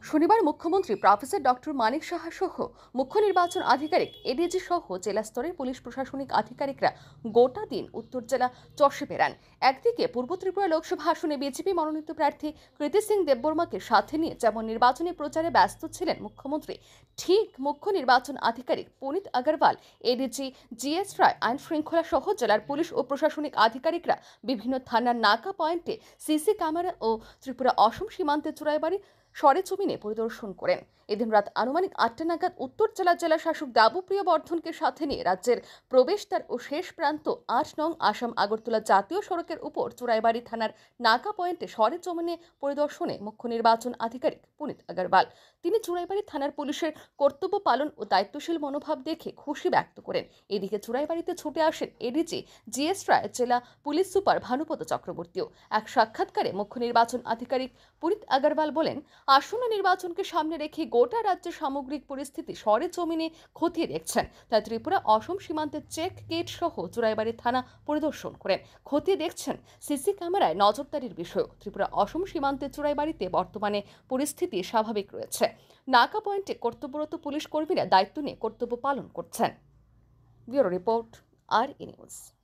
শনিবার মুখ্যমন্ত্রী professor doctor Manik Saha সহ মুখ্য নির্বাচন আধিকারিক এডিজি সহ জেলা স্তরের পুলিশ প্রশাসনিক আধিকারিকরা গোটা দিন উত্তর জেলা চষে বেড়ান। একদিকে পূর্ব ত্রিপুরা লোকসভা আসনে বিজেপি মনোনীত প্রার্থী কৃতি সিং দেববর্মাকে সাথে নিয়ে যেমন নির্বাচনী প্রচারে ব্যস্ত ছিলেন মুখ্যমন্ত্রী, ঠিক মুখ্য নির্বাচন আধিকারিক পুনিত আগরওয়াল, এডিজি জিএস রায়, আইন শৃঙ্খলা সহ জেলার পুলিশ ও প্রশাসনিক আধিকারিকরা বিভিন্ন থানার নাকা পয়েন্টে সিসি ক্যামেরা ও ত্রিপুরা অসম সীমান্তে চুরাইবাড়ি সরেজমিনে পরিদর্শন করেন। এদিন রাত আনুমানিক ৮টা নাগাদ উত্তর জেলা শাসক দেবপ্রিয় বর্ধনকে সাথে নিয়ে রাজ্যের প্রবেশদ্বার ও শেষ প্রান্ত ৮ নং আসাম আগরতলা জাতীয় সড়কের উপর চুরাইবাড়ি থানার নাকা পয়েন্টে সরেজমিনে পরিদর্শনে মুখ্য নির্বাচন আধিকারিক পুনিত আগরওয়াল। তিনি চুরাইবাড়ি থানার পুলিশের কর্তব্য পালন ও দায়িত্বশীল মনোভাব দেখে খুশি ব্যক্ত করেন। এদিকে চুরাইবাড়িতে ছুটে আসেন এডিজি জিএস রায়, জেলা পুলিশ সুপার ভানুপদ চক্রবর্তীও। এক সাক্ষাৎকারে মুখ্য নির্বাচন আধিকারিক পুনিত আগরওয়াল বলেন, আসন্ন নির্বাচনকে সামনে রেখে গোটা রাজ্যের সামগ্রিক পরিস্থিতি সরেজমিনে খতিয়ে দেখছেন। তাই ত্রিপুরা অসম সীমান্তের চেক গেট সহ চুরাইবাড়ি থানা পরিদর্শন করেন। খতিয়ে দেখছেন সিসি ক্যামেরায় নজরদারির বিষয়। ত্রিপুরা অসম সীমান্তে চুরাইবাড়িতে বর্তমানে পরিস্থিতি স্বাভাবিক রয়েছে। নাকা পয়েন্টে কর্তব্যরত পুলিশ কর্মীরা দায়িত্ব নিয়ে কর্তব্য পালন করছেন। Bureau report, R news.